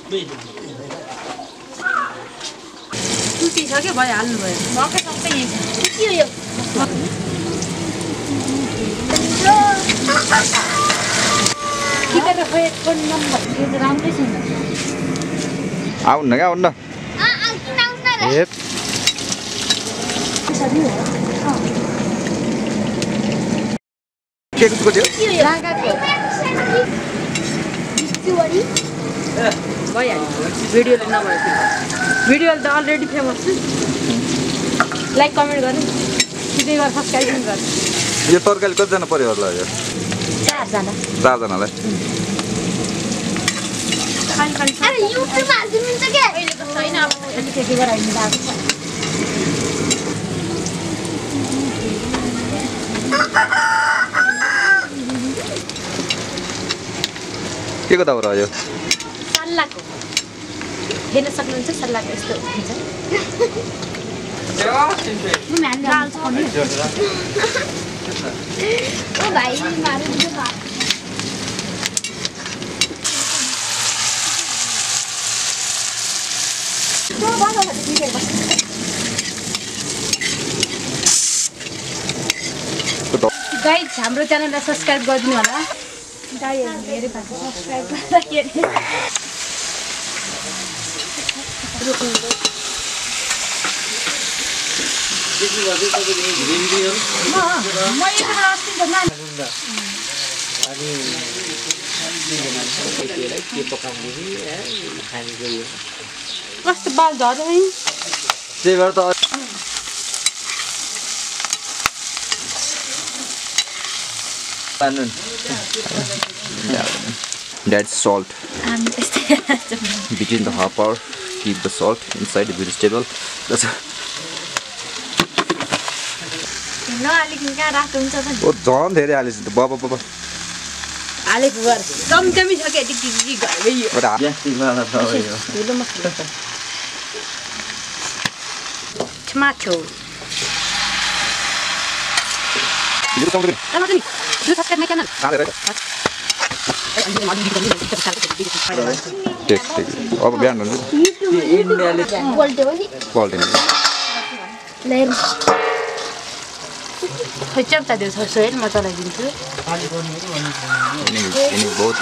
सुकी छ के भयो हाल्नु भयो मकै सबै यही के हो यो किताब खोइ फोन नम्बर यो राम्रै छैन आउन क्या आउन हेप के को थियो रागाको दिस्तीवरी भइहाल्यो भिडियोले नभए भिडियोले त अलरेडी फेमस छ लाइक कमेन्ट गर्नु सिधै गएर सब्स्क्राइब पनि गर्नु यो तरकारी कतिजना पर्यो होला यो 4 जना 4 जनालाई अरे युट्युबमा हाल्दिनु हुन्छ के अहिले त छैन अब के गराइदिनु भएको छ के को दाउ रह्यो सल्लाको हेर्न सक्नुहुन्छ सल्लाको यस्तो हुन्छ ओ भाइ मारे दियो भात गाइज हाम्रो च्यानललाई सब्स्क्राइब गरिदिनु होला गाईहरु धेरै भएको सब्स्क्राइब गरेर कस्तो बाल झर्यो है त्यही भएर त banaune that's salt between the hopper keep the salt inside the vegetable that's न अलिकति कहाँ राख्नु हुन्छ त ओ झन् धेरै हालेछ त बाबा बाबा हालेको गर कमी छ के टिकटिक गयो यो ग्यास्ट्रिकमा त यो ठुलो मसला टमाटो यो कम गरे ल नि यो सब्स्क्राइब नै च्यानल हालेर टेक अब बिहान हुन्छ इन्डियाले क्वालिटी हो नि क्वालिटी लेर खोइ चम्चा देऊ छ सोहेल म चलाइदिन्छु अनि बहुत